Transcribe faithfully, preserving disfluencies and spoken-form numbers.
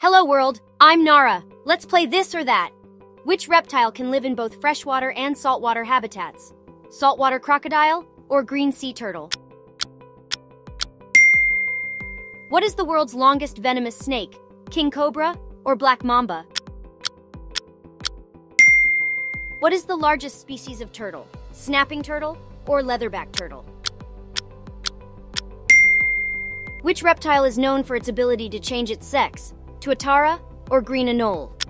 Hello world, I'm Nara. Let's play this or that. Which reptile can live in both freshwater and saltwater habitats? Saltwater crocodile or green sea turtle? What is the world's longest venomous snake? King cobra or black mamba? What is the largest species of turtle? Snapping turtle or leatherback turtle? Which reptile is known for its ability to change its sex? Tuatara or green anole?